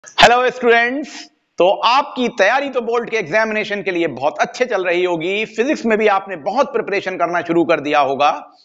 Hello students. तो आपकी तैयारी तो बोर्ड के एग्जामिनेशन के लिए बहुत अच्छे चल रही होगी। फिजिक्स में भी आपने बहुत प्रिपरेशन करना शुरू कर दिया होगा।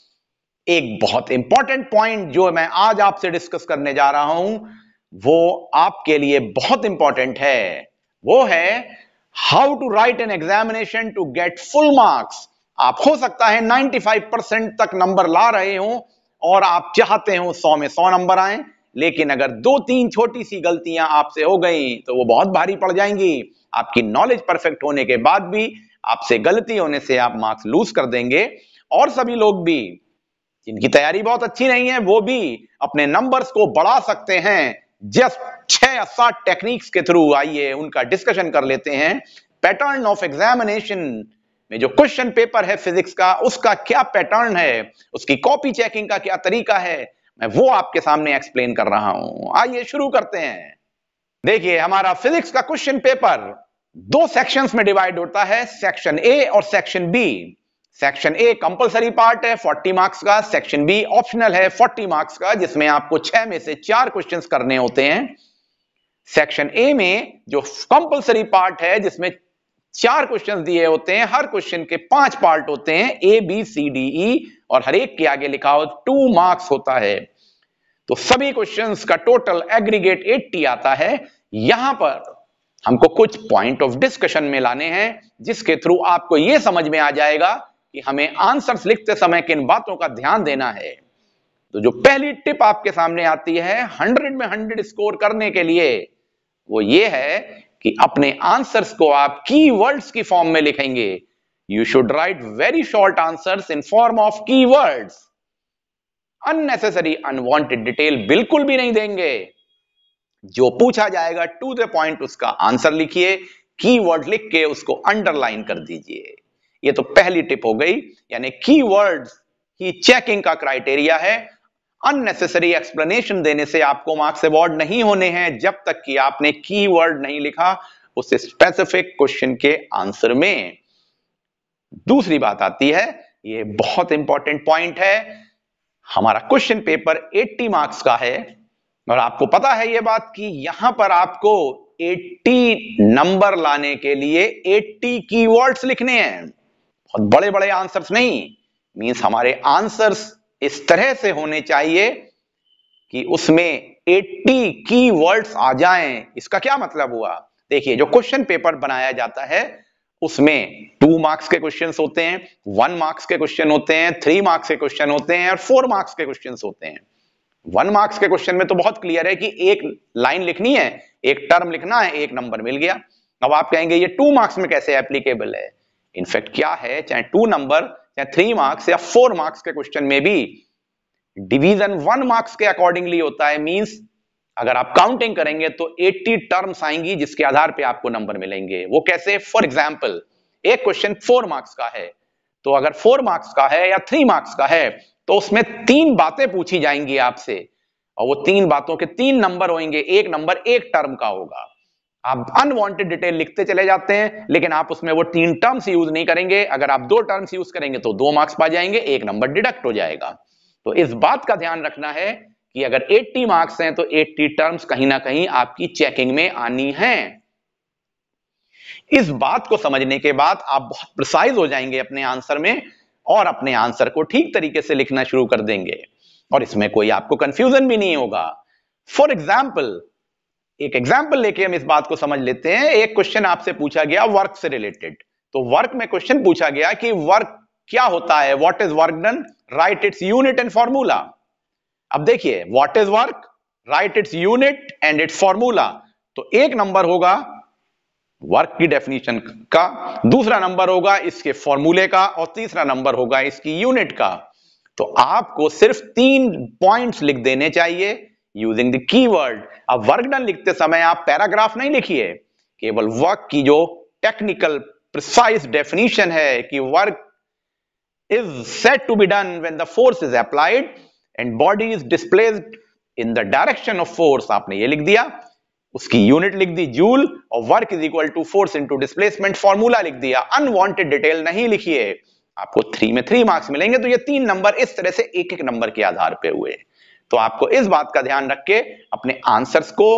एक बहुत इंपॉर्टेंट पॉइंट जो मैं आज आपसे डिस्कस करने जा रहा हूं वो आपके लिए बहुत इंपॉर्टेंट है। वो है how to write an examination to get full marks. आप हो सकता है 95% तक नंबर ला रहे हो और आप चाहते हो 100 में 100 नंबर आए, लेकिन अगर दो तीन छोटी सी गलतियां आपसे हो गई तो वो बहुत भारी पड़ जाएंगी। आपकी नॉलेज परफेक्ट होने के बाद भी आपसे गलती होने से आप मार्क्स लूज कर देंगे। और सभी लोग भी जिनकी तैयारी बहुत अच्छी नहीं है वो भी अपने नंबर्स को बढ़ा सकते हैं जस्ट 6 या 7 टेक्निक्स के थ्रू। आइए उनका डिस्कशन कर लेते हैं। पैटर्न ऑफ एग्जामिनेशन में जो क्वेश्चन पेपर है फिजिक्स का, उसका क्या पैटर्न है, उसकी कॉपी चेकिंग का क्या तरीका है, मैं वो आपके सामने एक्सप्लेन कर रहा हूं। आइए शुरू करते हैं। देखिए, हमारा फिजिक्स का क्वेश्चन पेपर दो सेक्शंस में डिवाइड होता है, सेक्शन ए और section B. Section A compulsory part है 40 मार्क्स का, सेक्शन बी ऑप्शनल है 40 मार्क्स का, जिसमें आपको 6 में से 4 क्वेश्चंस करने होते हैं। सेक्शन ए में जो कंपलसरी पार्ट है जिसमें 4 क्वेश्चंस दिए होते हैं, हर क्वेश्चन के 5 पार्ट होते हैं, A B C D E, और हर एक के आगे लिखा हो 2 मार्क्स होता है। तो सभी क्वेश्चंस का टोटल एग्रीगेट 80 आता है। यहां पर हमको कुछ पॉइंट ऑफ डिस्कशन में लाने हैं जिसके थ्रू आपको यह समझ में आ जाएगा कि हमें आंसर्स लिखते समय किन बातों का ध्यान देना है। तो जो पहली टिप आपके सामने आती है 100 में 100 स्कोर करने के लिए, वो ये है कि अपने आंसर्स को आप कीवर्ड्स की फॉर्म में लिखेंगे। You should write very short answers in form of keywords. Unnecessary unwanted detail बिल्कुल भी नहीं देंगे। जो पूछा जाएगा टू द पॉइंट उसका आंसर लिखिए, कीवर्ड लिख के उसको अंडरलाइन कर दीजिए। ये तो पहली टिप हो गई, यानी कीवर्ड्स की चेकिंग का क्राइटेरिया है। अननेसेसरी एक्सप्लेनेशन देने से आपको मार्क्स अवॉर्ड नहीं होने हैं जब तक कि आपने कीवर्ड नहीं लिखा उस स्पेसिफिक क्वेश्चन के आंसर में। दूसरी बात आती है, ये बहुत इंपॉर्टेंट पॉइंट है, हमारा क्वेश्चन पेपर 80 मार्क्स का है और आपको पता है यह बात कि यहां पर आपको 80 नंबर लाने के लिए 80 कीवर्ड्स लिखने हैं। बहुत बड़े बड़े आंसर्स नहीं, मींस हमारे आंसर्स इस तरह से होने चाहिए कि उसमें 80 कीवर्ड्स आ जाएं। इसका क्या मतलब हुआ? देखिए, जो क्वेश्चन पेपर बनाया जाता है उसमें 2 मार्क्स के क्वेश्चंस होते हैं, 1 मार्क्स के क्वेश्चन होते हैं, 3 मार्क्स के क्वेश्चन होते हैं और 4 मार्क्स के क्वेश्चंस होते हैं। 1 मार्क्स के क्वेश्चन में तो बहुत क्लियर है कि एक लाइन लिखनी है, एक टर्म लिखना है, एक नंबर मिल गया। अब आप कहेंगे ये 2 मार्क्स में कैसे एप्लीकेबल है? इनफैक्ट क्या है, चाहे 2 नंबर, चाहे 3 मार्क्स या 4 मार्क्स के क्वेश्चन में भी डिवीजन 1 मार्क्स के अकॉर्डिंगली होता है। मींस अगर आप काउंटिंग करेंगे तो 80 टर्म्स आएंगी जिसके आधार पे आपको नंबर मिलेंगे। वो कैसे? फॉर एग्जाम्पल, एक क्वेश्चन 4 मार्क्स का है, तो अगर 4 मार्क्स का है या 3 मार्क्स का है तो उसमें 3 बातें पूछी जाएंगी आपसे और वो 3 बातों के 3 नंबर होंगे, एक नंबर एक टर्म का होगा। आप अनवांटेड डिटेल लिखते चले जाते हैं लेकिन आप उसमें वो 3 टर्म्स यूज नहीं करेंगे। अगर आप 2 टर्म्स यूज करेंगे तो 2 मार्क्स पा जाएंगे, एक नंबर डिडक्ट हो जाएगा। तो इस बात का ध्यान रखना है कि अगर 80 मार्क्स हैं तो 80 टर्म्स कहीं ना कहीं आपकी चेकिंग में आनी हैं। इस बात को समझने के बाद आप बहुत प्रिसाइज हो जाएंगे अपने आंसर में और अपने आंसर को ठीक तरीके से लिखना शुरू कर देंगे और इसमें कोई आपको कंफ्यूजन भी नहीं होगा। फॉर एग्जाम्पल, एक एग्जाम्पल लेके हम इस बात को समझ लेते हैं। एक क्वेश्चन आपसे पूछा गया वर्क से रिलेटेड, तो वर्क में क्वेश्चन पूछा गया कि वर्क क्या होता है, what is work done, write its unit and formula. अब देखिए, what is work, write its unit and its formula. तो एक नंबर होगा वर्क की डेफिनेशन का, दूसरा नंबर होगा इसके फॉर्मूले का और तीसरा नंबर होगा इसकी यूनिट का। तो आपको सिर्फ 3 पॉइंट्स लिख देने चाहिए यूजिंग द कीवर्ड। अब वर्क डन लिखते समय आप पैराग्राफ नहीं लिखिए, केवल वर्क की जो टेक्निकल प्रिसाइज डेफिनेशन है कि work is said to be done when the force is applied and body is displaced in the direction of force, आपने ये लिख दिया, उसकी यूनिट लिख दी जूल और work is equal to force into displacement formula लिख दिया। अनवांटेड डिटेल नहीं लिखिए, आपको 3 में 3 मार्क्स मिलेंगे। तो ये 3 नंबर इस तरह से एक एक नंबर के आधार पे हुए। तो आपको इस बात का ध्यान रख के अपने आंसर्स को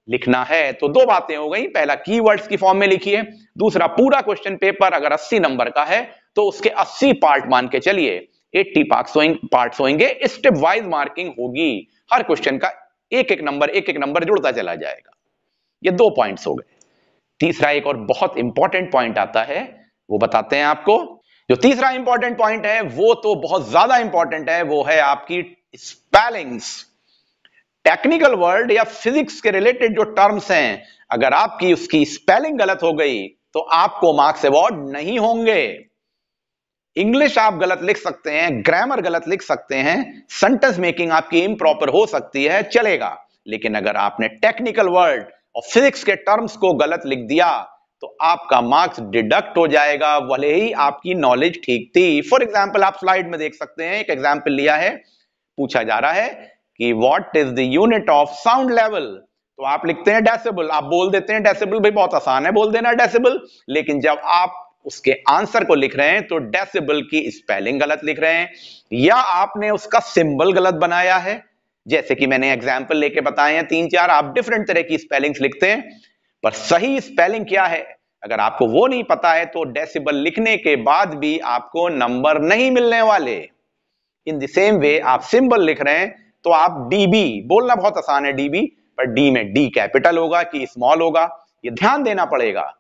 लिखना है तो दो बातें हो गई, पहला कीवर्ड्स की फॉर्म में लिखिए, दूसरा पूरा क्वेश्चन पेपर अगर 80 नंबर का है तो उसके 80 पार्ट मान के चलिए, 80 पार्ट्स होंगे, स्टेप वाइज मार्किंग होगी, हर क्वेश्चन का एक एक नंबर जुड़ता चला जाएगा। ये 2 पॉइंट्स हो गए। तीसरा एक और बहुत इंपॉर्टेंट पॉइंट आता है, वो बताते हैं आपको। जो तीसरा इंपॉर्टेंट पॉइंट है वो तो बहुत ज्यादा इंपॉर्टेंट है, वो है आपकी स्पेलिंग्स। टेक्निकल वर्ड या फिजिक्स के रिलेटेड जो टर्म्स हैं, अगर आपकी उसकी स्पेलिंग गलत हो गई तो आपको मार्क्स अवॉर्ड नहीं होंगे। इंग्लिश आप गलत लिख सकते हैं, ग्रामर गलत लिख सकते हैं, सेंटेंस मेकिंग आपकी इम्प्रॉपर हो सकती है, चलेगा, लेकिन अगर आपने टेक्निकल वर्ड और फिजिक्स के टर्म्स को गलत लिख दिया तो आपका मार्क्स डिडक्ट हो जाएगा, भले ही आपकी नॉलेज ठीक थी। फॉर एग्जाम्पल आप स्लाइड में देख सकते हैं, एक एग्जाम्पल लिया है, पूछा जा रहा है कि what is the unit of sound level, तो आप लिखते हैं डेसिबल, आप बोल देते हैं डेसिबल, भाई बहुत आसान है बोल देना डेसिबल, लेकिन जब आप उसके आंसर को लिख रहे हैं तो डेसिबल की स्पेलिंग गलत लिख रहे हैं, या आपने उसका सिंबल गलत बनाया है, जैसे कि मैंने एग्जाम्पल लेके बताए हैं 3-4, आप डिफरेंट तरह की स्पेलिंग्स लिखते हैं, पर सही स्पेलिंग क्या है अगर आपको वो नहीं पता है तो डेसिबल लिखने के बाद भी आपको नंबर नहीं मिलने वाले। इन द सेम वे आप सिंबल लिख रहे हैं तो आप डीबी बोलना बहुत आसान है डीबी, पर डी में डी कैपिटल होगा कि स्मॉल होगा, ये ध्यान देना पड़ेगा,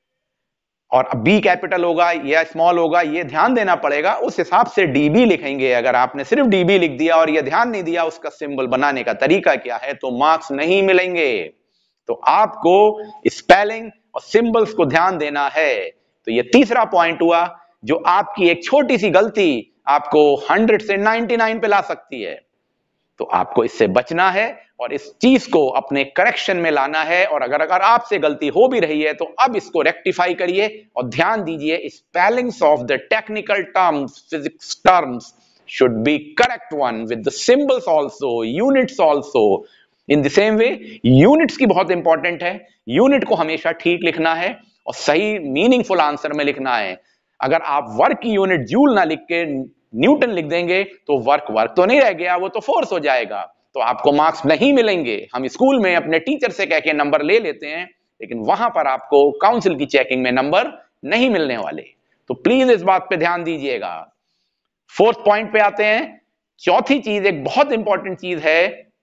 और बी कैपिटल होगा या स्मॉल होगा ये ध्यान देना पड़ेगा, उस हिसाब से डीबी लिखेंगे। अगर आपने सिर्फ डीबी लिख दिया और ये ध्यान नहीं दिया उसका सिंबल बनाने का तरीका क्या है तो मार्क्स नहीं मिलेंगे। तो आपको स्पेलिंग और सिंबल्स को ध्यान देना है। तो ये तीसरा पॉइंट हुआ, जो आपकी एक छोटी सी गलती आपको 100 से 99 पे ला सकती है, तो आपको इससे बचना है और इस चीज को अपने करेक्शन में लाना है। और अगर आपसे गलती हो भी रही है तो अब इसको रेक्टिफाई करिए और ध्यान दीजिए, spellings of the technical terms, physics terms should be correct one with the symbols also, units also. In the same way, units की बहुत इंपॉर्टेंट है, यूनिट को हमेशा ठीक लिखना है और सही मीनिंगफुल आंसर में लिखना है। अगर आप वर्क की यूनिट जूल ना लिख के न्यूटन लिख देंगे तो वर्क तो नहीं रह गया, वो तो फोर्स हो जाएगा, तो आपको मार्क्स नहीं मिलेंगे। हम स्कूल में अपने टीचर से कह के नंबर ले लेते हैं, लेकिन वहां पर आपको काउंसिल की चेकिंग में नंबर नहीं मिलने वाले। तो प्लीज इस बात पे ध्यान दीजिएगा। फोर्थ पॉइंट पे आते हैं। चौथी चीज एक बहुत इंपॉर्टेंट चीज है,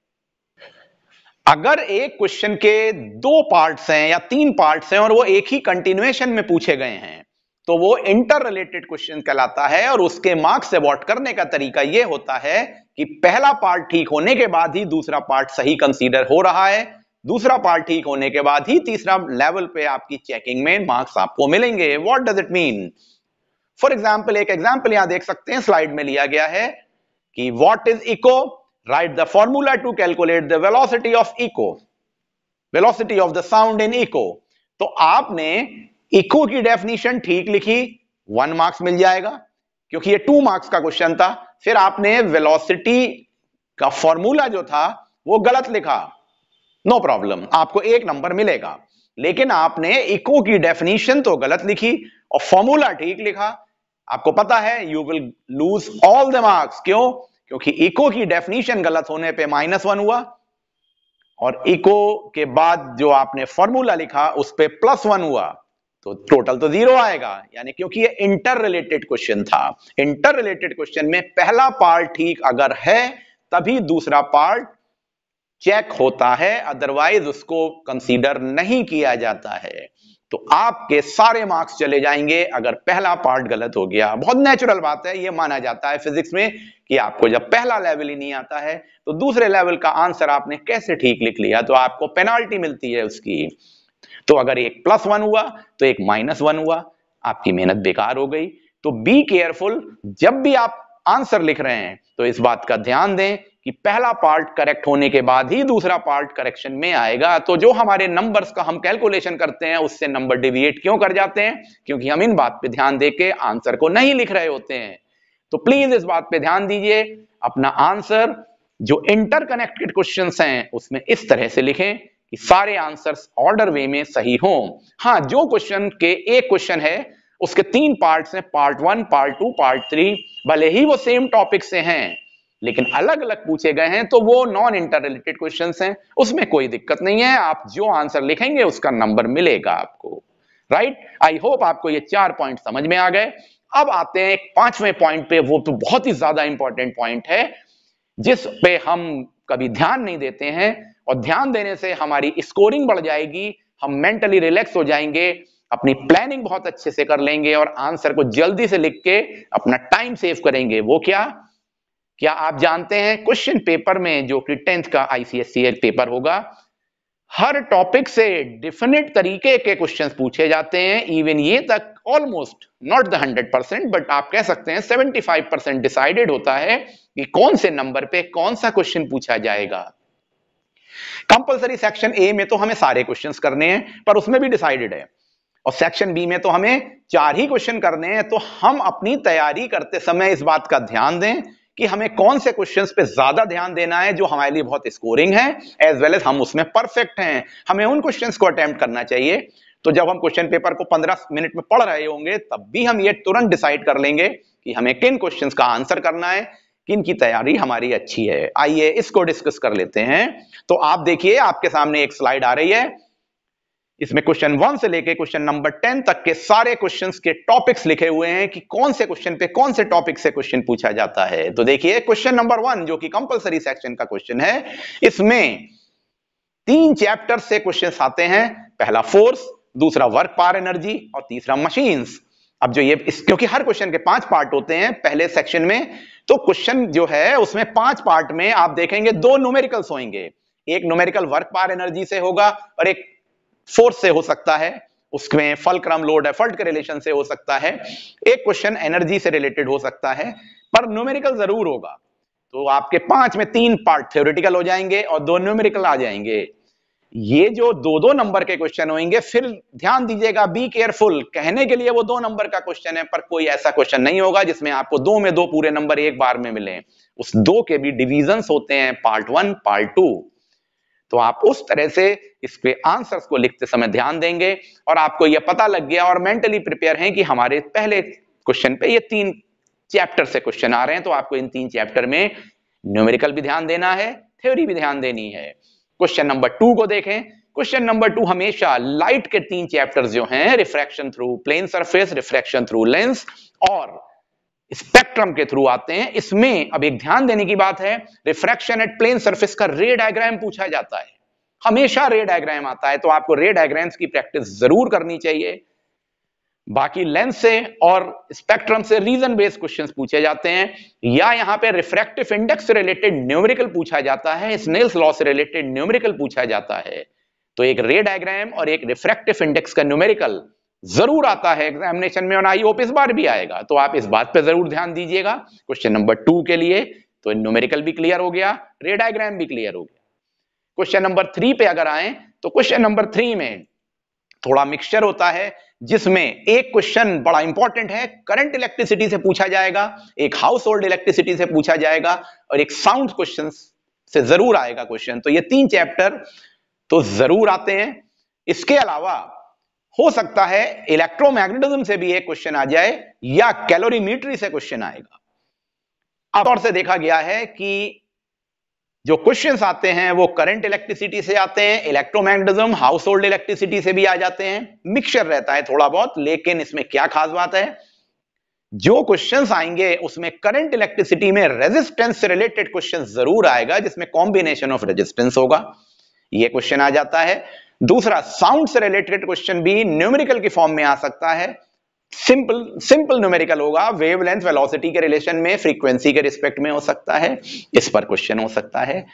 अगर एक क्वेश्चन के 2 पार्ट्स हैं या 3 पार्ट्स हैं और वो एक ही कंटिन्यूएशन में पूछे गए हैं तो वो इंटर रिलेटेड क्वेश्चन कहलाता है, और उसके मार्क्स अवॉर्ड करने का तरीका ये होता है कि पहला पार्ट ठीक होने के बाद ही दूसरा पार्ट सही कंसीडर हो रहा है, दूसरा पार्ट ठीक होने के बाद ही तीसरा लेवल पे आपकी चेकिंग में मार्क्स आपको मिलेंगे। What does it mean? For example, एक एग्जाम्पल यहां देख सकते हैं, स्लाइड में लिया गया है कि what is echo, write the formula to calculate the velocity of echo, velocity of the sound in echo. तो आपने इको की डेफिनेशन ठीक लिखी, 1 मार्क्स मिल जाएगा क्योंकि ये 2 मार्क्स का क्वेश्चन था। फिर आपने वेलोसिटी का फॉर्मूला जो था वो गलत लिखा, नो प्रॉब्लम, आपको 1 नंबर मिलेगा। लेकिन आपने इको की डेफिनेशन तो गलत लिखी और फॉर्मूला ठीक लिखा, आपको पता है you will lose all the marks. क्यों? क्योंकि इको की डेफिनेशन गलत होने पे -1 हुआ और इको के बाद जो आपने फॉर्मूला लिखा उस पे +1 हुआ, तो टोटल तो 0 आएगा। यानी क्योंकि ये इंटर रिलेटेड क्वेश्चन था, इंटर रिलेटेड क्वेश्चन में पहला पार्ट ठीक अगर है तभी दूसरा पार्ट चेक होता है, अदरवाइज उसको कंसीडर नहीं किया जाता है। तो आपके सारे मार्क्स चले जाएंगे अगर पहला पार्ट गलत हो गया। बहुत नेचुरल बात है, ये माना जाता है फिजिक्स में कि आपको जब पहला लेवल ही नहीं आता है तो दूसरे लेवल का आंसर आपने कैसे ठीक लिख लिया, तो आपको पेनाल्टी मिलती है उसकी। तो अगर एक +1 हुआ तो एक -1 हुआ, आपकी मेहनत बेकार हो गई। तो बी केयरफुल, जब भी आप आंसर लिख रहे हैं तो इस बात का ध्यान दें कि पहला पार्ट करेक्ट होने के बाद ही दूसरा पार्ट करेक्शन में आएगा। तो जो हमारे नंबर्स का हम कैलकुलेशन करते हैं उससे नंबर डिविएट क्यों कर जाते हैं? क्योंकि हम इन बात पे ध्यान देके आंसर को नहीं लिख रहे होते हैं। तो प्लीज इस बात पे ध्यान दीजिए, अपना आंसर जो इंटरकनेक्टेड क्वेश्चंस हैं उसमें इस तरह से लिखें कि सारे आंसर्स ऑर्डर वे में सही हों। हाँ, जो क्वेश्चन के एक क्वेश्चन है उसके 3 पार्ट्स हैं, पार्ट 1, पार्ट 2, पार्ट 3, भले ही वो सेम टॉपिक से हैं, लेकिन अलग अलग पूछे गए हैं तो वो नॉन इंटर रिलेटेड क्वेश्चंस हैं, उसमें कोई दिक्कत नहीं है, आप जो आंसर लिखेंगे उसका नंबर मिलेगा आपको। राइट, आई होप आपको ये 4 पॉइंट समझ में आ गए। अब आते हैं एक 5वें पॉइंट पे, वो तो बहुत ही ज्यादा इंपॉर्टेंट पॉइंट है जिस पे हम कभी ध्यान नहीं देते हैं, और ध्यान देने से हमारी स्कोरिंग बढ़ जाएगी, हम मेंटली रिलैक्स हो जाएंगे, अपनी प्लानिंग बहुत अच्छे से कर लेंगे और आंसर को जल्दी से लिख के अपना टाइम सेव करेंगे। वो क्या आप जानते हैं क्वेश्चन पेपर में, जो कि 10th का आईसीएसई पेपर होगा, हर टॉपिक से डिफिनेट तरीके के क्वेश्चंस पूछे जाते हैं। इवन ये तक ऑलमोस्ट नॉट द 100% बट आप कह सकते हैं 75% डिसाइडेड होता है कि कौन से नंबर पे कौन सा क्वेश्चन पूछा जाएगा। कंपलसरी सेक्शन ए में तो हमें सारे क्वेश्चंस करने हैं, पर उसमें भी डिसाइडेड है, और सेक्शन बी में तो हमें 4 ही क्वेश्चन करने हैं। तो हम अपनी तैयारी करते समय इस बात का ध्यान दें कि हमें कौन से क्वेश्चंस पे ज्यादा ध्यान देना है जो हमारे लिए बहुत स्कोरिंग है, एज वेल एज हम उसमें परफेक्ट हैं, हमें उन क्वेश्चंस को अटेम्प्ट करना चाहिए। तो जब हम क्वेश्चन पेपर को 15 मिनट में पढ़ रहे होंगे तब भी हम ये तुरंत डिसाइड कर लेंगे कि हमें किन क्वेश्चंस का आंसर करना है, किन की तैयारी हमारी अच्छी है। आइए इसको डिस्कस कर लेते हैं। तो आप देखिए, आपके सामने एक स्लाइड आ रही है, इसमें क्वेश्चन 1 से लेके क्वेश्चन नंबर 10 तक के सारे क्वेश्चंस के टॉपिक्स लिखे हुए हैं कि कौन से क्वेश्चन पे कौन से टॉपिक से क्वेश्चन पूछा जाता है। तो देखिए क्वेश्चन नंबर 1 जो कि कंपलसरी सेक्शन का क्वेश्चन है, इसमें 3 चैप्टर से क्वेश्चंस आते हैं। पहला फोर्स, दूसरा वर्क पावर एनर्जी और तीसरा मशीन्स। अब जो ये क्योंकि हर क्वेश्चन के 5 पार्ट होते हैं पहले सेक्शन में, तो क्वेश्चन जो है उसमें 5 पार्ट में आप देखेंगे 2 न्यूमेरिकल्स होंगे। एक न्यूमेरिकल वर्क पावर एनर्जी से होगा और एक फोर्स से हो सकता है, उसमें फलक्रम लोड एफर्ट के रिलेशन से हो सकता है, एक क्वेश्चन एनर्जी से रिलेटेड हो सकता है, पर न्यूमेरिकल जरूर होगा। तो आपके 5 में 3 पार्ट थ्योरेटिकल हो जाएंगे और 2 न्यूमेरिकल आ जाएंगे। ये जो 2-2 नंबर के क्वेश्चन होंगे, फिर ध्यान दीजिएगा, बी केयरफुल, कहने के लिए वो 2 नंबर का क्वेश्चन है, पर कोई ऐसा क्वेश्चन नहीं होगा जिसमें आपको 2 में 2 पूरे नंबर एक बार में मिले। उस 2 के भी डिविजन्स होते हैं, पार्ट 1 पार्ट 2। तो आप उस तरह से इस पे आंसर्स को लिखते समय ध्यान देंगे और आपको यह पता लग गया और मेंटली प्रिपेयर हैं कि हमारे पहले क्वेश्चन पे ये 3 चैप्टर से क्वेश्चन आ रहे हैं। तो आपको इन 3 चैप्टर में न्यूमेरिकल भी ध्यान देना है, थ्योरी भी ध्यान देनी है। क्वेश्चन नंबर 2 को देखें। क्वेश्चन नंबर 2 हमेशा लाइट के 3 चैप्टर्स जो हैं, refraction through plane surface, refraction through lens और स्पेक्ट्रम के थ्रू आते हैं। इसमें अब एक ध्यान देने की बात है, रिफ्रैक्शन एट प्लेन सरफेस का रे डायग्राम पूछा जाता है, हमेशा रे डायग्राम आता है, तो आपको रे डायग्राम्स की प्रैक्टिस जरूर करनी चाहिए। बाकी लेंस से और स्पेक्ट्रम से रीजन बेस्ड क्वेश्चंस पूछे जाते हैं, या यहां पे रिफ्रैक्टिव इंडेक्स से रिलेटेड न्यूमेरिकल पूछा जाता है, स्नेल्स लॉ से रिलेटेड न्यूमेरिकल पूछा जाता है। तो एक रे डायग्राम और एक रिफ्रैक्टिव इंडेक्स का न्यूमेरिकल जरूर आता है एग्जामिनेशन में, और आई होप इस बार भी आएगा। तो आप इस बात पे जरूर ध्यान दीजिएगा। क्वेश्चन नंबर 2 के लिए तो न्यूमेरिकल भी क्लियर हो गया, रे डायग्राम भी क्लियर हो गया। क्वेश्चन नंबर 3 पे अगर आए तो क्वेश्चन नंबर 3 में थोड़ा मिक्सचर होता है, जिसमें एक क्वेश्चन बड़ा इंपॉर्टेंट है, करंट इलेक्ट्रिसिटी से पूछा जाएगा, एक हाउस होल्ड इलेक्ट्रिसिटी से पूछा जाएगा और एक साउंड क्वेश्चन से जरूर आएगा क्वेश्चन। तो ये 3 चैप्टर तो जरूर आते हैं। इसके अलावा हो सकता है इलेक्ट्रोमैग्नेटिज्म से भी एक क्वेश्चन आ जाए या कैलोरीमीट्री से क्वेश्चन आएगा। आमतौर से देखा गया है कि जो क्वेश्चंस आते हैं वो करंट इलेक्ट्रिसिटी से आते हैं, इलेक्ट्रोमैग्नेटिज्म, हाउस होल्ड इलेक्ट्रिसिटी से भी आ जाते हैं, मिक्सचर रहता है थोड़ा बहुत। लेकिन इसमें क्या खास बात है, जो क्वेश्चंस आएंगे उसमें करंट इलेक्ट्रिसिटी में रेजिस्टेंस से रिलेटेड क्वेश्चन जरूर आएगा, जिसमें कॉम्बिनेशन ऑफ रेजिस्टेंस होगा, ये क्वेश्चन आ जाता है। दूसरा, साउंड से रिलेटेड क्वेश्चन भी न्यूमेरिकल की फॉर्म में आ सकता है, सिंपल न्यूमेरिकल होगा, वेवलेंथ वेलोसिटी के रिलेशन में, फ्रीक्वेंसी के रिस्पेक्ट में हो सकता है, इस पर क्वेश्चन हो सकता है।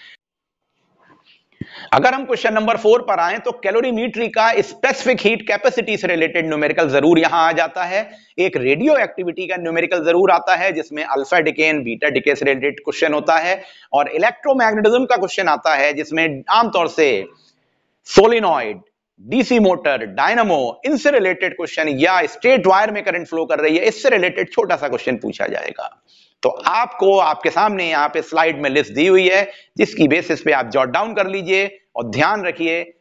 अगर हम क्वेश्चन नंबर 4 पर आए तो कैलोरीमीट्री का स्पेसिफिक हीट कैपेसिटी से रिलेटेड न्यूमेरिकल जरूर यहां आ जाता है। एक रेडियो एक्टिविटी का न्यूमेरिकल जरूर आता है, जिसमें अल्फा डिकेन बीटा डिके से रिलेटेड क्वेश्चन होता है, और इलेक्ट्रोमैग्नेटिज्म का क्वेश्चन आता है, जिसमें आमतौर से सोलिनॉइड, डीसी मोटर, डायनामो, इनसे रिलेटेड क्वेश्चन, या स्ट्रेट वायर में करंट फ्लो कर रही है, इससे रिलेटेड छोटा सा क्वेश्चन पूछा जाएगा। तो आपको आपके सामने यहाँ पे स्लाइड में लिस्ट दी हुई है, जिसकी बेसिस पे आप जॉट डाउन कर लीजिए और ध्यान रखिए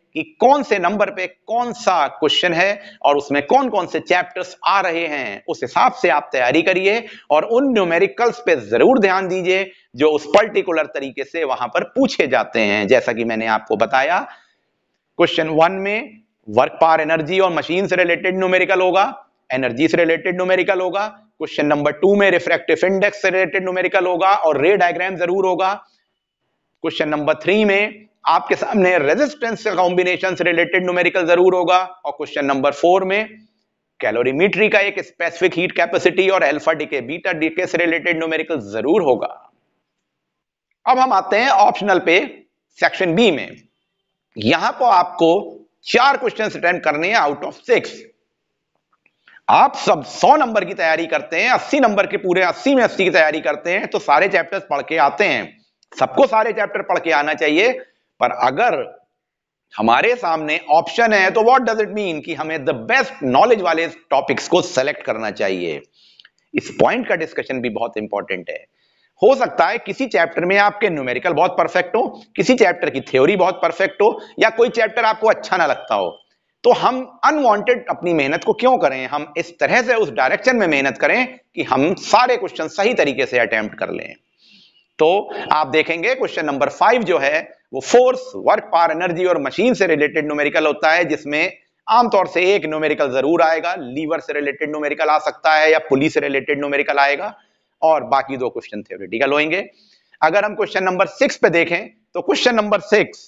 कि कौन से नंबर पे कौन सा क्वेश्चन है और उसमें कौन कौन से चैप्टर्स आ रहे हैं, उस हिसाब से आप तैयारी करिए और उन न्यूमेरिकल्स पे जरूर ध्यान दीजिए जो उस पर्टिकुलर तरीके से वहां पर पूछे जाते हैं। जैसा कि मैंने आपको बताया, क्वेश्चन 1 में वर्क पावर एनर्जी और मशीन से रिलेटेड न्यूमेरिकल होगा, एनर्जी से रिलेटेड न्यूमेरिकल होगा। क्वेश्चन नंबर 2 में रिफ्रैक्टिव इंडेक्स से रिलेटेड न्यूमेरिकल होगा और रे डायग्राम जरूर होगा। क्वेश्चन नंबर 3 में आपके सामने रेजिस्टेंस कॉम्बिनेशन से रिलेटेड न्यूमेरिकल जरूर होगा और क्वेश्चन नंबर 4 में कैलोरीमेट्री का एक स्पेसिफिक हीट कैपेसिटी और अल्फा डीके बीटा डीके से रिलेटेड न्यूमेरिकल जरूर होगा। अब हम आते हैं ऑप्शनल पे, सेक्शन बी में। यहां पर आपको 4 क्वेश्चन अटेम्प्ट करने हैं आउट ऑफ 6। आप सब 100 नंबर की तैयारी करते हैं, 80 नंबर के पूरे 80 में 80 की तैयारी करते हैं तो सारे चैप्टर्स पढ़ के आते हैं, सबको सारे चैप्टर पढ़ के आना चाहिए। पर अगर हमारे सामने ऑप्शन है तो व्हाट डज इट मीन कि हमें द बेस्ट नॉलेज वाले टॉपिक्स को सेलेक्ट करना चाहिए। इस पॉइंट का डिस्कशन भी बहुत इंपॉर्टेंट है। हो सकता है किसी चैप्टर में आपके न्यूमेरिकल बहुत परफेक्ट हो, किसी चैप्टर की थ्योरी बहुत परफेक्ट हो, या कोई चैप्टर आपको अच्छा ना लगता हो, तो हम अनवांटेड अपनी मेहनत को क्यों करें, हम इस तरह से उस डायरेक्शन में मेहनत करें कि हम सारे क्वेश्चन सही तरीके से अटेम्प्ट कर लें। तो आप देखेंगे क्वेश्चन नंबर 5 जो है वो फोर्स, वर्क पावर एनर्जी और मशीन से रिलेटेड न्यूमेरिकल होता है, जिसमें आमतौर से एक न्यूमेरिकल जरूर आएगा, लीवर से रिलेटेड न्यूमेरिकल आ सकता है या पुली से रिलेटेड न्यूमेरिकल आएगा और बाकी 2 क्वेश्चन थ्योरेटिकल होंगे। अगर हम क्वेश्चन नंबर 6 पे देखें तो क्वेश्चन नंबर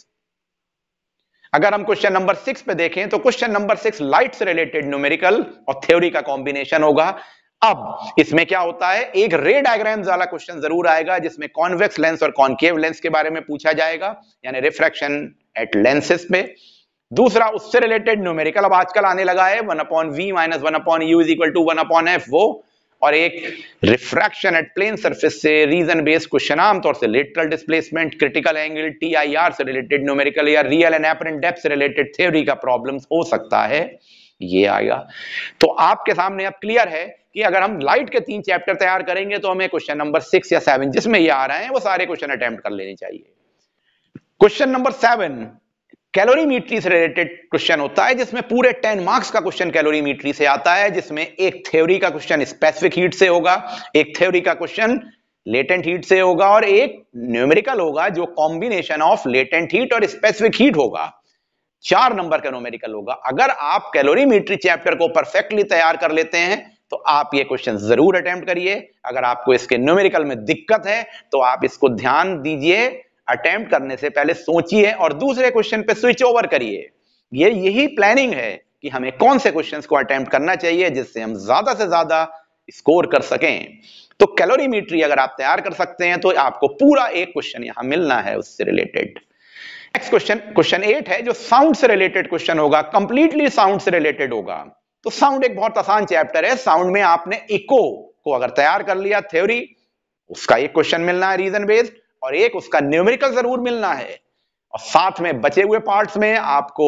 6 लाइट से रिलेटेड न्यूमेरिकल और थ्योरी का कॉम्बिनेशन होगा। अब इसमें क्या होता है, एक रे डायग्राम्स वाला क्वेश्चन जरूर आएगा जिसमें कॉन्वेक्स लेंस और कॉनकेव लेंस के बारे में पूछा जाएगा, यानी रिफ्रैक्शन एट लेंसेस पे। दूसरा उससे रिलेटेड न्यूमेरिकल अब आजकल आने लगा है 1/v - 1/u = 1/f वो, और एक रिफ्रैक्शन एट प्लेन सरफेस से रीजन बेस्ड क्वेश्चन, आमतौर से lateral displacement, critical angle, TIR से रिलेटेड न्यूमेरिकल या रियल एंड एपरेंट डेप्थ से रिलेटेड थ्योरी का प्रॉब्लम्स हो सकता है, ये आएगा। तो आपके सामने अब क्लियर है कि अगर हम लाइट के 3 चैप्टर तैयार करेंगे तो हमें क्वेश्चन नंबर 6 या 7 जिसमें ये आ रहे हैं वो सारे क्वेश्चन अटेम्प्ट कर लेने चाहिए। क्वेश्चन नंबर 7 कैलोरीमेट्री से रिलेटेड क्वेश्चन होता है, जिसमें पूरे 10 मार्क्स का क्वेश्चन कैलोरीमेट्री से आता है, जिसमें एक थ्योरी का क्वेश्चन स्पेसिफिक हीट से होगा, एक थ्योरी का क्वेश्चन लेटेंट हीट से होगा और एक न्यूमेरिकल होगा जो कॉम्बिनेशन ऑफ लेटेंट हीट और स्पेसिफिक हीट होगा। 4 नंबर का न्यूमेरिकल होगा। अगर आप कैलोरीमेट्री चैप्टर को परफेक्टली तैयार कर लेते हैं तो आप ये क्वेश्चन जरूर अटेम्प्ट करिए। अगर आपको इसके न्यूमेरिकल में दिक्कत है तो आप इसको ध्यान दीजिए, अटेम्प्ट करने से पहले सोचिए और दूसरे क्वेश्चन पे स्विच ओवर करिए। यही प्लानिंग है कि हमें कौन से क्वेश्चंस को अटेम्प्ट करना चाहिए जिससे हम ज्यादा से ज्यादा स्कोर कर सकें। तो कैलोरीमेट्री अगर आप तैयार कर सकते हैं तो आपको पूरा एक क्वेश्चन यहां मिलना है उससे रिलेटेड। नेक्स्ट क्वेश्चन 8 है जो साउंड से रिलेटेड क्वेश्चन होगा, कंप्लीटली साउंड से रिलेटेड होगा। तो साउंड एक बहुत आसान चैप्टर है। साउंड में आपने इको को अगर तैयार कर लिया थ्योरी, उसका एक क्वेश्चन मिलना है रीजन बेस्ड और एक उसका न्यूमेरिकल जरूर मिलना है, और साथ में बचे हुए पार्ट्स में आपको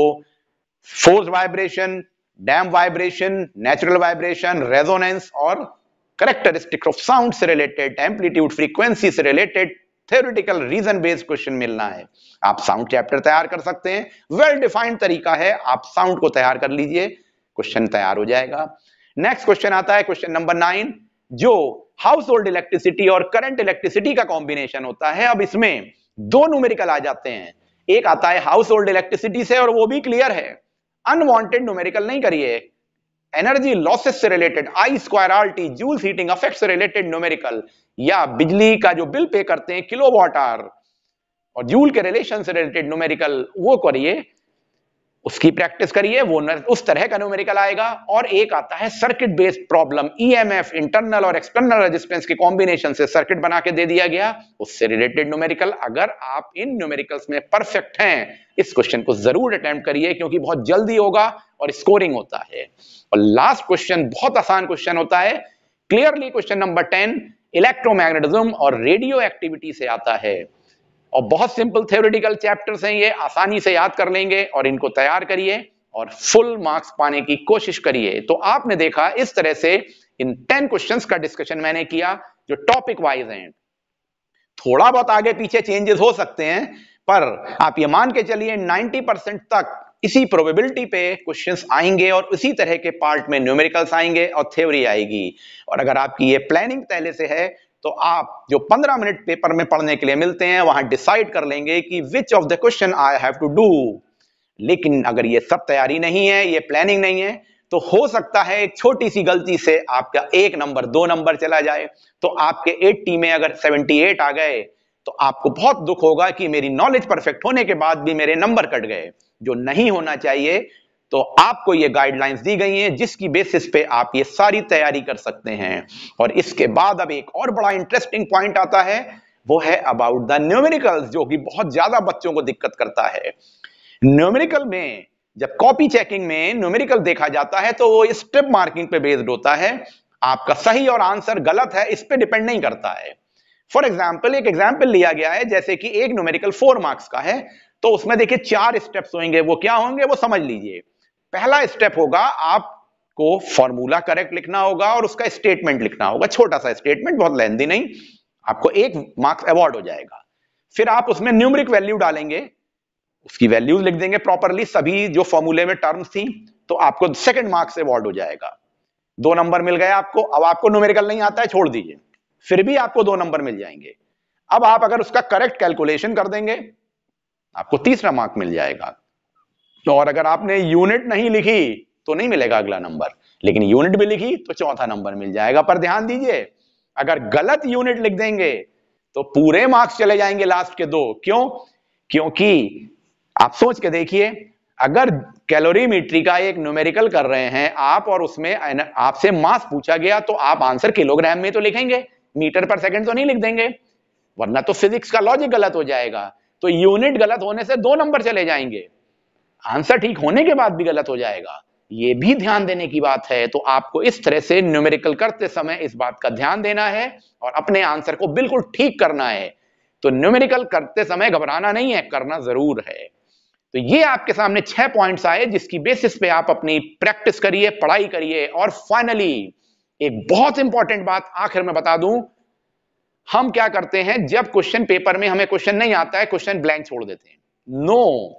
force vibration, damp vibration, natural vibration, resonance और कैरेक्टरिस्टिक ऑफ साउंड से रिलेटेड, एम्पलीट्यूड, फ्रीक्वेंसी से related theoretical reason based question मिलना है। आप साउंड चैप्टर तैयार कर सकते हैं, वेल डिफाइंड तरीका है, आप साउंड को तैयार कर लीजिए, क्वेश्चन तैयार हो जाएगा। नेक्स्ट क्वेश्चन आता है क्वेश्चन नंबर 9 जो हाउस होल्ड इलेक्ट्रिसिटी और करंट इलेक्ट्रिसिटी का कॉम्बिनेशन होता है। अब इसमें 2 न्यूमेरिकल आ जाते हैं, एक आता है हाउस होल्ड इलेक्ट्रिसिटी से और वो भी क्लियर है, अनवांटेड न्यूमेरिकल नहीं करिए। एनर्जी लॉसेस से related I2RT joules heating effect से रिलेटेड न्यूमेरिकल, या बिजली का जो बिल पे करते हैं किलोवाट आवर और जूल के रिलेशन से रिलेटेड न्यूमेरिकल, वो करिए, उसकी प्रैक्टिस करिए, वो उस तरह का न्यूमेरिकल आएगा। और एक आता है circuit based problem, EMF, internal और एक्सटर्नल रेजिस्टेंस के कॉम्बिनेशन से सर्किट बना के दे दिया गया, उससे रिलेटेड न्यूमेरिकल। अगर आप इन न्यूमेरिकल्स में परफेक्ट हैं, इस क्वेश्चन को जरूर अटेम्प्ट करिए क्योंकि बहुत जल्दी होगा और स्कोरिंग होता है। और लास्ट क्वेश्चन बहुत आसान क्वेश्चन होता है, क्लियरली क्वेश्चन नंबर 10 इलेक्ट्रोमैग्नेटिज्म और रेडियो एक्टिविटी से आता है, और बहुत सिंपल थ्योरेटिकल चैप्टर्स हैं ये, आसानी से याद कर लेंगे और इनको तैयार करिए और फुल मार्क्स पाने की कोशिश करिए। तो आपने देखा इस तरह से इन 10 क्वेश्चंस का डिस्कशन मैंने किया जो टॉपिक वाइज हैं। थोड़ा बहुत आगे पीछे चेंजेस हो सकते हैं पर आप ये मान के चलिए 90% तक इसी प्रोबेबिलिटी पे क्वेश्चंस आएंगे और उसी तरह के पार्ट में न्यूमेरिकल्स आएंगे और थ्योरी आएगी। और अगर आपकी ये प्लानिंग पहले से है तो आप जो 15 मिनट पेपर में पढ़ने के लिए मिलते हैं वहां डिसाइड कर लेंगे कि which of the question I have to do. लेकिन अगर ये सब तैयारी नहीं है, ये प्लानिंग नहीं है, तो हो सकता है एक छोटी सी गलती से आपका 1 नंबर 2 नंबर चला जाए। तो आपके 80 में अगर 78 आ गए तो आपको बहुत दुख होगा कि मेरी नॉलेज परफेक्ट होने के बाद भी मेरे नंबर कट गए, जो नहीं होना चाहिए। तो आपको ये गाइडलाइंस दी गई हैं जिसकी बेसिस पे आप ये सारी तैयारी कर सकते हैं। और इसके बाद अब एक और बड़ा इंटरेस्टिंग पॉइंट आता है, वो है अबाउट द न्यूमेरिकल्स, जो कि बहुत ज्यादा बच्चों को दिक्कत करता है। न्यूमेरिकल में जब कॉपी चेकिंग में न्यूमेरिकल देखा जाता है तो वो स्टेप मार्किंग पे बेस्ड होता है। आपका सही और आंसर गलत है इस पे डिपेंड नहीं करता है। फॉर एग्जाम्पल, एक एग्जाम्पल लिया गया है, जैसे कि एक न्यूमेरिकल 4 मार्क्स का है, तो उसमें देखिए 4 स्टेप्स होंगे। वो क्या होंगे वो समझ लीजिए। पहला स्टेप होगा, आपको फॉर्मूला करेक्ट लिखना होगा और उसका स्टेटमेंट लिखना होगा, छोटा सा स्टेटमेंट, बहुत लेंथी नहीं, आपको 1 मार्क्स अवॉर्ड हो जाएगा। फिर आप उसमें न्यूमेरिक वैल्यू डालेंगे, उसकी वैल्यूज लिख देंगे प्रॉपरली, सभी जो फॉर्मूले में टर्म्स थी, तो आपको 2 मार्क्स अवॉर्ड हो जाएगा। 2 नंबर मिल गए आपको। अब आपको न्यूमेरिकल नहीं आता है, छोड़ दीजिए, फिर भी आपको 2 नंबर मिल जाएंगे। अब आप अगर उसका करेक्ट कैलकुलेशन कर देंगे आपको 3रा मार्क मिल जाएगा। तो और अगर आपने यूनिट नहीं लिखी तो नहीं मिलेगा अगला नंबर, लेकिन यूनिट भी लिखी तो 4था नंबर मिल जाएगा। पर ध्यान दीजिए, अगर गलत यूनिट लिख देंगे तो पूरे मार्क्स चले जाएंगे लास्ट के 2। क्यों? क्योंकि आप सोच के देखिए, अगर कैलोरीमेट्री का एक न्यूमेरिकल कर रहे हैं आप और उसमें आपसे मास पूछा गया तो आप आंसर किलोग्राम में तो लिखेंगे, मीटर पर सेकंड तो नहीं लिख देंगे, वरना तो फिजिक्स का लॉजिक गलत हो जाएगा। तो यूनिट गलत होने से 2 नंबर चले जाएंगे, आंसर ठीक होने के बाद भी गलत हो जाएगा। ये भी ध्यान देने की बात है। तो आपको इस तरह से न्यूमेरिकल करते समय इस बात का ध्यान देना है और अपने आंसर को बिल्कुल ठीक करना है। तो न्यूमेरिकल करते समय घबराना नहीं है, करना जरूर है। तो ये आपके सामने 6 पॉइंट्स आए जिसकी बेसिस पे आप अपनी प्रैक्टिस करिए, पढ़ाई करिए। और फाइनली एक बहुत इंपॉर्टेंट बात आखिर में बता दूं, हम क्या करते हैं जब क्वेश्चन पेपर में हमें क्वेश्चन नहीं आता है, क्वेश्चन ब्लैंक छोड़ देते हैं। नो,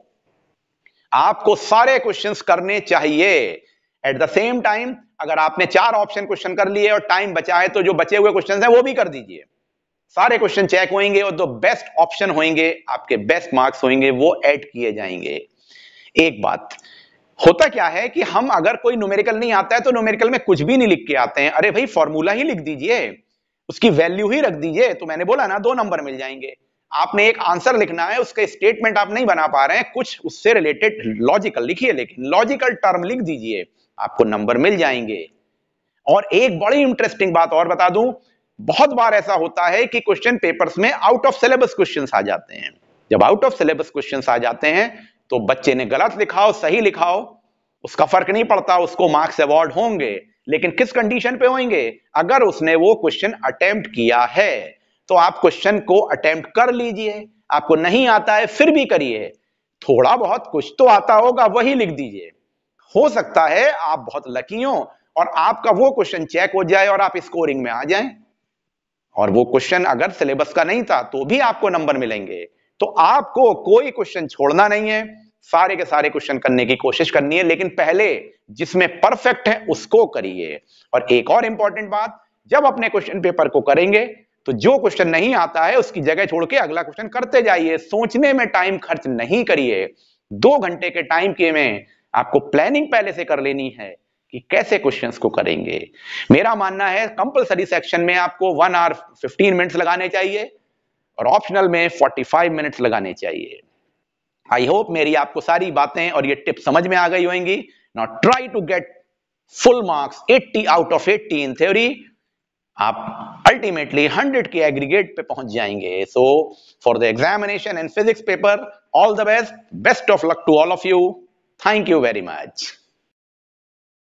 आपको सारे क्वेश्चंस करने चाहिए एट द सेम टाइम। अगर आपने 4 ऑप्शन क्वेश्चन कर लिए और टाइम बचा है तो जो बचे हुए क्वेश्चंस हैं वो भी कर दीजिए। सारे क्वेश्चन चेक होंगे और जो बेस्ट ऑप्शन होंगे, आपके बेस्ट मार्क्स होंगे, वो ऐड किए जाएंगे। एक बात होता क्या है कि हम अगर कोई न्यूमेरिकल नहीं आता है तो न्यूमेरिकल में कुछ भी नहीं लिख के आते हैं। अरे भाई फॉर्मूला ही लिख दीजिए, उसकी वैल्यू ही रख दीजिए, तो मैंने बोला ना 2 नंबर मिल जाएंगे। आपने एक आंसर लिखना है, उसका स्टेटमेंट आप नहीं बना पा रहे हैं, कुछ उससे रिलेटेड लॉजिकल लिखिए, लेकिन लॉजिकल टर्म लिख दीजिए, आपको नंबर मिल जाएंगे। और एक बड़ी इंटरेस्टिंग बात और बता दूं, बहुत बार ऐसा होता है कि क्वेश्चन पेपर्स में आउट ऑफ सिलेबस क्वेश्चंस आ जाते हैं। जब आउट ऑफ सिलेबस क्वेश्चंस आ जाते हैं तो बच्चे ने गलत लिखा हो सही लिखा हो उसका फर्क नहीं पड़ता, उसको मार्क्स अवॉर्ड होंगे। लेकिन किस कंडीशन पे होंगे? अगर उसने वो क्वेश्चन अटेम्प्ट किया है तो आप क्वेश्चन को अटेम्प्ट कर लीजिए। आपको नहीं आता है फिर भी करिए, थोड़ा बहुत कुछ तो आता होगा वही लिख दीजिए। हो सकता है आप बहुत लकी हो और आपका वो क्वेश्चन चेक हो जाए और आप स्कोरिंग में आ जाएं, और वो क्वेश्चन अगर सिलेबस का नहीं था तो भी आपको नंबर मिलेंगे। तो आपको कोई क्वेश्चन छोड़ना नहीं है, सारे के सारे क्वेश्चन करने की कोशिश करनी है, लेकिन पहले जिसमें परफेक्ट है उसको करिए। और एक और इंपॉर्टेंट बात, जब अपने क्वेश्चन पेपर को करेंगे तो जो क्वेश्चन नहीं आता है उसकी जगह छोड़ के अगला क्वेश्चन करते जाइए। सोचने में टाइम खर्च नहीं करिए। 2 घंटे के टाइम के में आपको प्लानिंग पहले से कर लेनी है कि कैसे क्वेश्चंस को करेंगे। मेरा मानना है कंपलसरी सेक्शन में आपको 1 आवर 15 मिनट्स लगाने चाहिए और ऑप्शनल में 45 मिनट्स लगाने चाहिए। आई होप मेरी आपको सारी बातें और ये टिप्स समझ में आ गई होंगी। Now try to get full marks 80 out of 80 in theory. आप अल्टीमेटली 100 के एग्रीगेट पे पहुंच जाएंगे। So for the examination and physics paper, all the best, best of luck to all of you. Thank you very much.